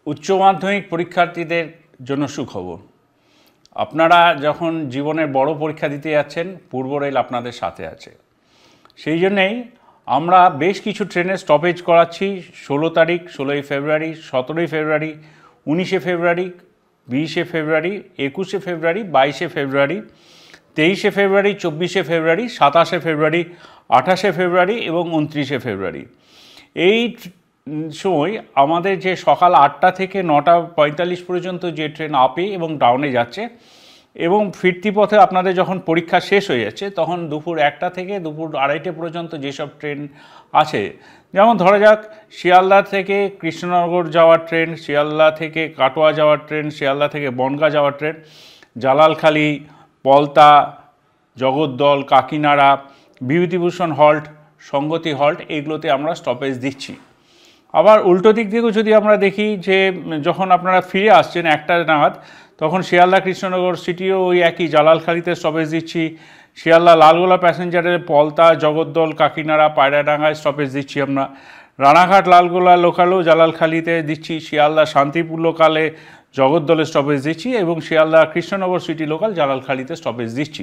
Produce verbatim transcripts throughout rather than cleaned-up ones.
উচ্চ মাধ্যমিক পরীক্ষার্থীদের জন্য সুখবর। আপনারা যখন জীবনের বড় পরীক্ষা দিতে যাচ্ছেন, পূর্ব রেল আপনাদের সাথে আছে। সেই জন্যেই আমরা বেশ কিছু ট্রেনের স্টপেজ করাচ্ছি। ষোলো তারিখ, ষোলোই ফেব্রুয়ারি, সতেরোই ফেব্রুয়ারি, উনিশে ফেব্রুয়ারি, বিশে ফেব্রুয়ারি, একুশে ফেব্রুয়ারি, বাইশে ফেব্রুয়ারি, তেইশে ফেব্রুয়ারি, চব্বিশে ফেব্রুয়ারি, সাতাশে ফেব্রুয়ারি, আঠাশে ফেব্রুয়ারি এবং উনত্রিশে ফেব্রুয়ারি। এই সময় আমাদের যে সকাল আটটা থেকে নটা পঁয়তাল্লিশ পর্যন্ত যে ট্রেন আপে এবং ডাউনে যাচ্ছে, এবং ফিরতি পথে আপনাদের যখন পরীক্ষা শেষ হয়ে যাচ্ছে তখন দুপুর একটা থেকে দুপুর আড়াইটে পর্যন্ত যেসব ট্রেন আছে, যেমন ধরা যাক শিয়ালদা থেকে কৃষ্ণনগর যাওয়ার ট্রেন, শিয়ালদা থেকে কাটোয়া যাওয়ার ট্রেন, শিয়ালদা থেকে বনগাঁ যাওয়ার train, Jalalkhali, Palta, Jagaddal, Kakinara, Bibhutibhushan halt, Sangati halt, এইগুলোতে আমরা স্টপেজ দিচ্ছি। আবার উল্টো দিক দিয়েও যদি আমরা দেখি যে যখন আপনারা ফিরে আসছেন একটা নাগাদ, তখন শিয়ালদা কৃষ্ণনগর সিটিও ওই একই জালালখালিতে স্টপেজ দিচ্ছি। শিয়ালদা লালগোলা প্যাসেঞ্জারের পলতা, জগদ্দল, কাকিনাড়া, পায়রাডাঙ্গায় স্টপেজ দিচ্ছি আমরা। রানাঘাট লালগোলা লোকালও জালালখালিতে দিচ্ছি। শিয়ালদা শান্তিপুর লোকালে জগদ্দলে স্টপেজ দিচ্ছি এবং শিয়ালদা কৃষ্ণনগর সিটি লোকাল জালালখালিতে স্টপেজ দিচ্ছি।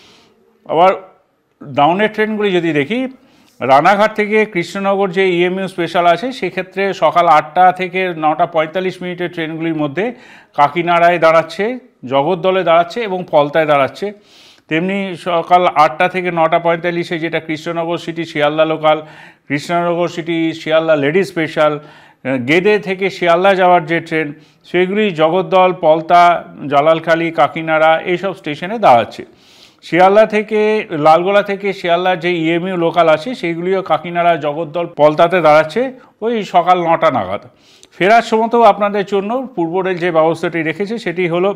আবার ডাউনের ট্রেনগুলি যদি দেখি, রানাঘাট থেকে কৃষ্ণনগর যে ইএমইউ স্পেশাল আছে, সেক্ষেত্রে সকাল আটটা থেকে নটা পঁয়তাল্লিশ মিনিটের ট্রেনগুলির মধ্যে কাকিনাড়ায় দাঁড়াচ্ছে, জগদ্দলে দাঁড়াচ্ছে এবং পলতায় দাঁড়াচ্ছে। তেমনি সকাল আটটা থেকে নটা পঁয়তাল্লিশে যেটা Krishnanagar city Sealdah local, Krishnanagar city Sealdah lady special, Gede থেকে শিয়ালদা যাওয়ার যে ট্রেন, সেগুলি জগদ্দল, পলতা, জালালখালি, কাকিনাড়া এইসব স্টেশনে দাঁড়াচ্ছে। শিয়ালদা থেকে লালগোলা থেকে শিয়ালদার যে ইএমইউ লোকাল আছে, সেইগুলিও কাকিনাড়া, জগদ্দল, পলতাতে দাঁড়াচ্ছে ওই সকাল নটা নাগাদ। ফেরার সময়তেও আপনাদের জন্য পূর্ব রেল যে ব্যবস্থাটি রেখেছে সেটি হলো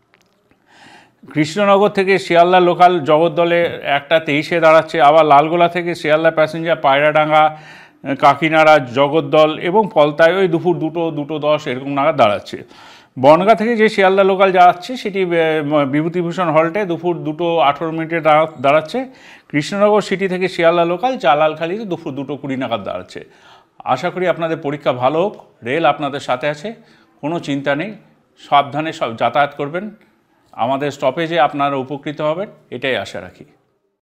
কৃষ্ণনগর থেকে শিয়ালদা লোকাল জগদ্দলে একটা তেইশে দাঁড়াচ্ছে, আবার লালগোলা থেকে শিয়ালদা প্যাসেঞ্জার পায়রাডাঙ্গা, কাকিনাড়া, জগদ্দল এবং পলতায় ওই দুপুর দুটো দুটো দশ এরকম নাগাদ দাঁড়াচ্ছে। বনগাঁ থেকে যে শিয়ালদা লোকাল যাচ্ছে সেটি বিভূতিভূষণ হল্টে দুপুর দুটো আঠেরো মিনিটে দাঁড়াচ্ছে। কৃষ্ণনগর সিটি থেকে শিয়ালদা লোকাল জালালখালিতে দুপুর দুটো কুড়ি নাগাদ দাঁড়াচ্ছে। আশা করি আপনাদের পরীক্ষা ভালো হোক। রেল আপনাদের সাথে আছে, কোনো চিন্তা নেই। সাবধানে সব যাতায়াত করবেন। আমাদের স্টপেজে আপনারা উপকৃত হবেন, এটাই আশা রাখি।